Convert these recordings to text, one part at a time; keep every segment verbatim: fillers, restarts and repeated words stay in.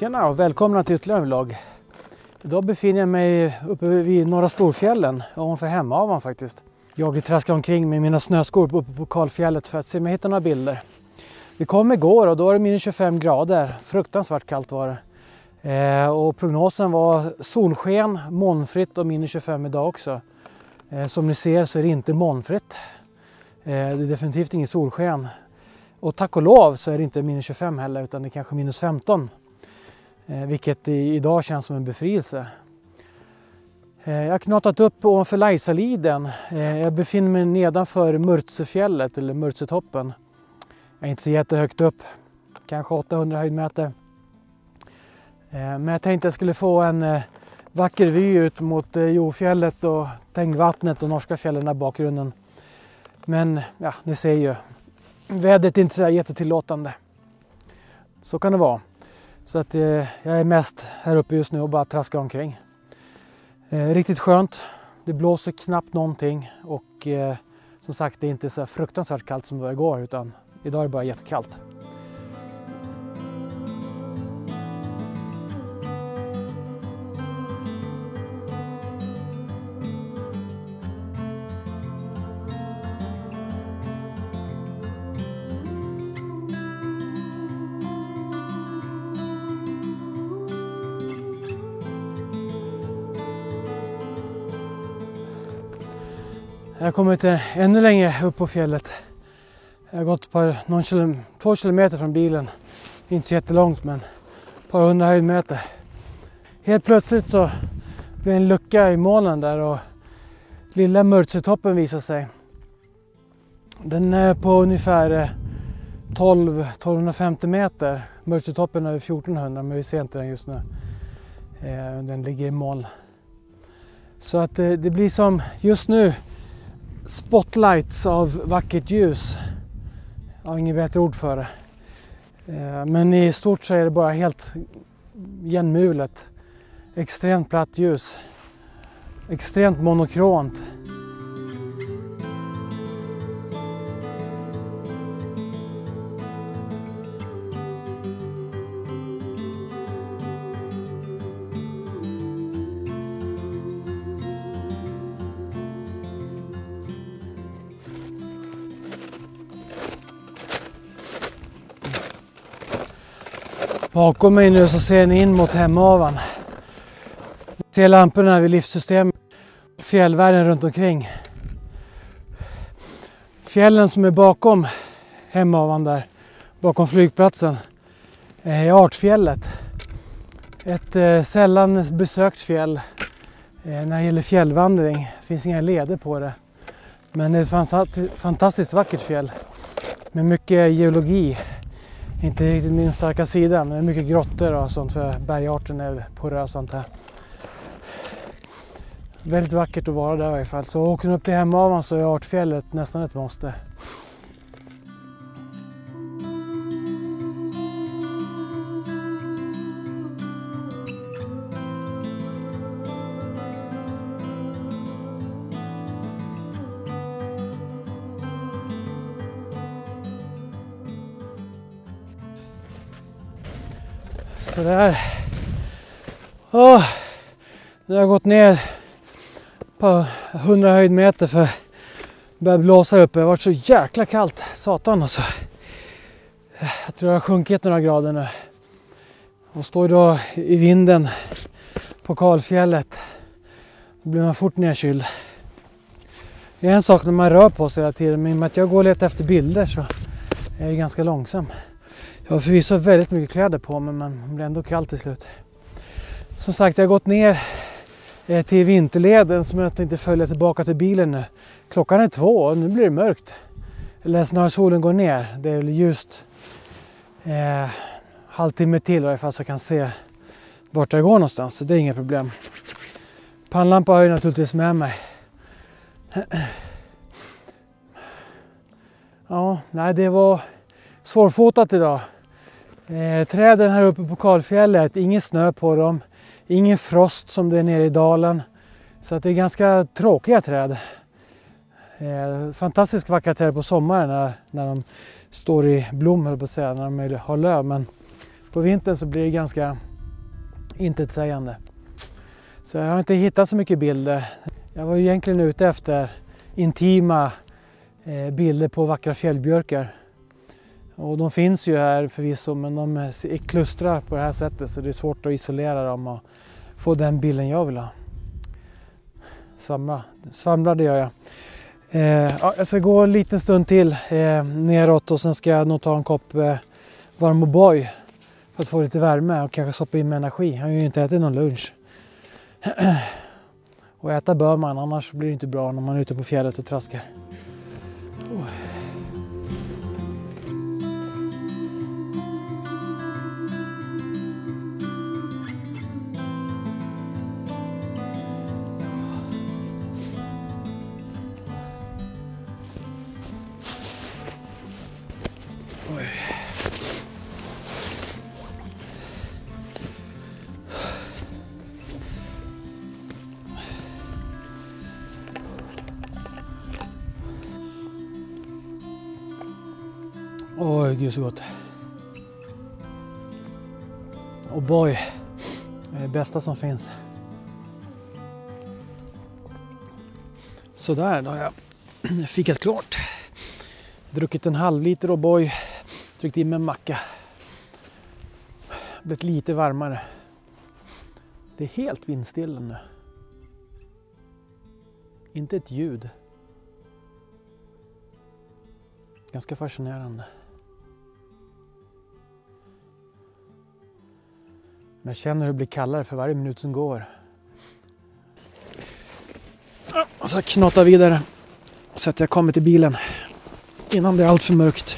Tjena och välkomna till ytterligare en vlogg. Idag befinner jag mig uppe vid norra Storfjällen, ovanför Hemavan faktiskt. Jag traskar omkring med mina snöskor uppe på kalfjället för att se om jag hittar några bilder. Vi kom igår och då var det minus tjugofem grader, fruktansvärt kallt var det. Eh, och prognosen var solsken, molnfritt och minus tjugofem idag också. Eh, som ni ser så är det inte molnfritt. Eh, det är definitivt ingen solsken. Och tack och lov så är det inte minus tjugofem heller utan det är kanske minus femton. Eh, vilket i, idag känns som en befrielse. Eh, jag har knatat upp ovanför Laisaliden. Eh, jag befinner mig nedanför Mörtsefjället eller Mörtsetoppen. Jag är inte så jättehögt upp, kanske åttahundra höjdmeter. Eh, men jag tänkte att jag skulle få en eh, vacker vy ut mot eh, Jofjället och Tängvattnet och norska fjällen i bakgrunden. Men ja, ni ser ju. Vädret är inte så jättetillåtande. Så kan det vara. Så att eh, jag är mest här uppe just nu och bara traskar omkring. Eh, riktigt skönt. Det blåser knappt någonting. Och eh, som sagt det är inte så fruktansvärt kallt som det var igår. Utan idag är det bara jättekallt. Jag har kommit ännu längre upp på fjället. Jag har gått på någon kilom- två kilometer från bilen. Inte så jättelångt men ett par hundra höjdmeter. Helt plötsligt så blev en lucka i molnen där och lilla Mörtsetoppen visar sig. Den är på ungefär tolv till tolvhundrafemtio meter. Mörtsetoppen är fjortonhundra men vi ser inte den just nu. Den ligger i moln. Så att det, det blir som just nu spotlights av vackert ljus. Jag har inget bättre ord för det. Men i stort så är det bara helt igenmulet. Extremt platt ljus. Extremt monokront. Bakom mig nu så ser ni in mot Hemavan. Ni ser lamporna vid livssystemet och fjällvärlden runt omkring. Fjällen som är bakom Hemavan där, bakom flygplatsen, är Artfjället. Ett eh, sällan besökt fjäll eh, när det gäller fjällvandring. Det finns inga leder på det. Men det är ett fantastiskt vackert fjäll med mycket geologi. Inte riktigt min starka sida, men det är mycket grottor och sånt för bergarten är porös och sånt här. Väldigt vackert att vara där i alla fall. Så åker ni upp till Hemavan så är Artfjället nästan ett måste. Så där. Åh, nu har jag gått ner på hundra höjdmeter för att börja blåsa upp. Det har varit så jäkla kallt, satan alltså. Jag tror jag har sjunkit några grader nu. Och står då i vinden på kalfjället. Då blir man fort nedkyld. Det är en sak när man rör på sig hela tiden, men med att jag går och letar efter bilder så är jag ganska långsam. Jag har förvisso väldigt mycket kläder på mig men det blir ändå kallt till slut. Som sagt, jag har gått ner till vinterleden som jag tänkte följa tillbaka till bilen nu. Klockan är två och nu blir det mörkt. Eller snarare solen går ner. Det är väl just eh, halvtimme till i alla fall så jag kan se vart jag går någonstans. Så det är inga problem. Pannlampa har jag naturligtvis med mig. Ja, nej det var svårfotat idag. Eh, träden här uppe på kalfjället, ingen snö på dem, ingen frost som det är nere i dalen. Så att det är ganska tråkiga träd. Eh, fantastiskt vackra träd på sommaren när, när de står i blom, höll på att säga, när de har löv. Men på vintern så blir det ganska intetsägande. Så jag har inte hittat så mycket bilder. Jag var ju egentligen ute efter intima eh, bilder på vackra fjällbjörkar. Och de finns ju här förvisso, men de är klustrar på det här sättet så det är svårt att isolera dem och få den bilden jag vill ha. Svamla, svamlade gör jag. Eh, ja, jag ska gå en liten stund till eh, neråt och sen ska jag nog ta en kopp eh, varm O'boy för att få lite värme och kanske stoppa in med energi. Jag har ju inte ätit någon lunch. Och äta bör man, annars blir det inte bra när man är ute på fjället och traskar. Oh. Oj. Oj, gud så gott. Och boy, det är det bästa som finns. Sådär, då har jag fikat klart. Druckit en halv liter och boy. Tryckt in med en macka. Blivit lite varmare. Det är helt vindstilla nu. Inte ett ljud. Ganska fascinerande. Men jag känner hur det blir kallare för varje minut som går. Och så knata vidare. Så att jag kommer till bilen. Innan det är allt för mörkt.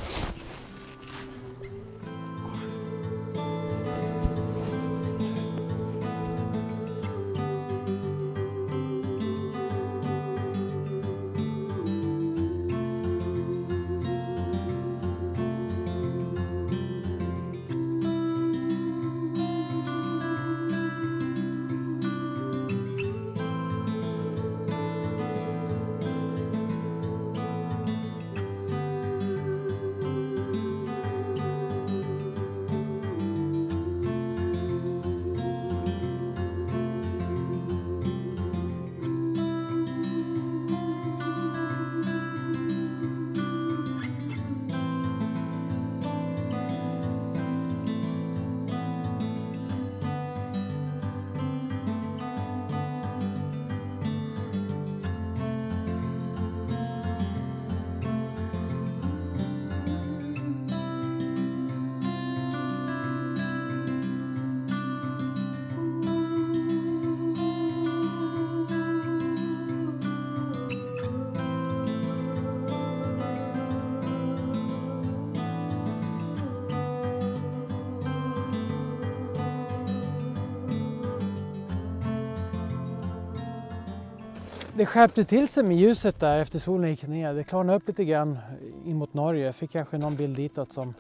Det skärpte till sig med ljuset där efter solen gick ner. Det klarnade upp lite grann in mot Norge. Jag fick kanske någon bild ditåt som,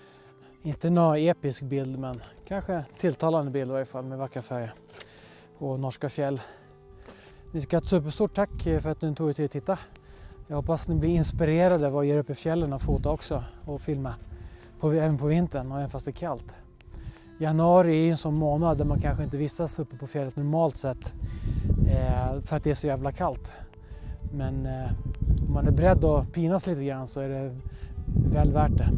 inte någon episk bild, men kanske tilltalande bild i varje fall med vackra färger och norska fjäll. Ni ska ha ett superstort tack för att ni tog er tid att titta. Jag hoppas ni blir inspirerade vad ger upp i fjällen och fota också och filma. På, även på vintern, även fast det är kallt. Januari är en sån månad där man kanske inte vistas uppe på fjället normalt sett. Eh, för att det är så jävla kallt. Men eh, om man är beredd att pinas lite grann så är det väl värt det.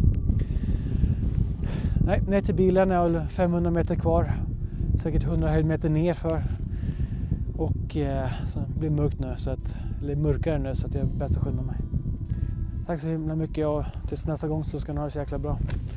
Nej, ner till bilen är väl femhundra meter kvar. Säkert hundra höjdmeter ner för. Och eh, så det blir mörkt nu, så att, eller mörkare nu, så att jag är bäst att skynda mig. Tack så himla mycket och tills nästa gång så ska ni ha det så jäkla bra.